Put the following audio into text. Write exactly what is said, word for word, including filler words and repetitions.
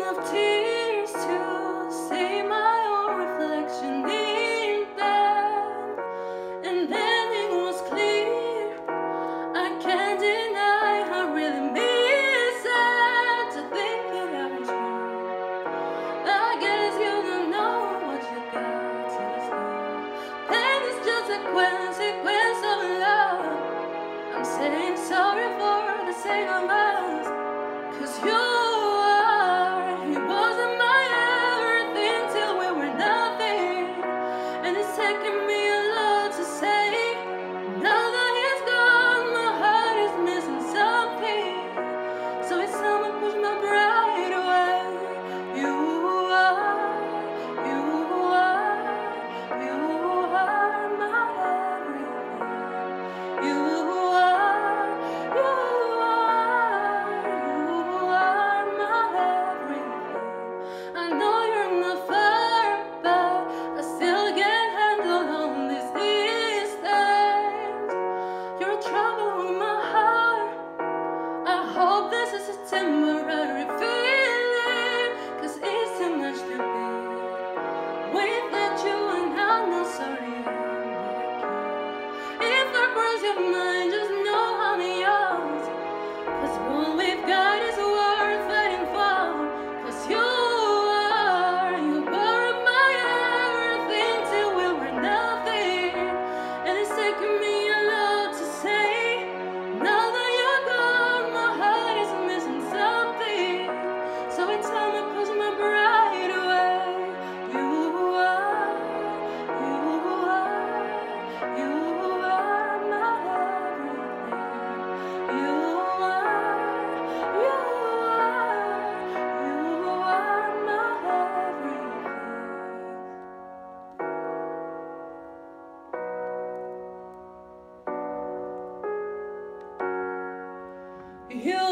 enough tears to see my own reflection in them, and then it was clear. I can't deny I really miss it, to think that I was wrong. I guess you don't know what you got till it's gone. Pain is just a consequence of love. I'm saying sorry for the sake of us, 'cause you are, he wasn't my everything till we were nothing. And it's taking me a lot to say, now that he's gone, my heart is missing something. So it's time I push my pride away. You are, you are, you are my everything. You are, you are, you are my everything. I know you're not far, but I still can't handle all this distance. You're trouble with my heart. I hope this is a temporary feeling, 'cause it's too much to be without you, and I'm not sorry I'm like you. If I cross your mind, just know I'm yours, 'cause what we've got is worth fighting for. 'Cause you are, you were my everything till we were nothing. And it's taking me a lot to say, now that you're gone, my heart is missing something. So it's time I push my pride away. You are, you are, you are my everything. You are, you are, you are my everything. You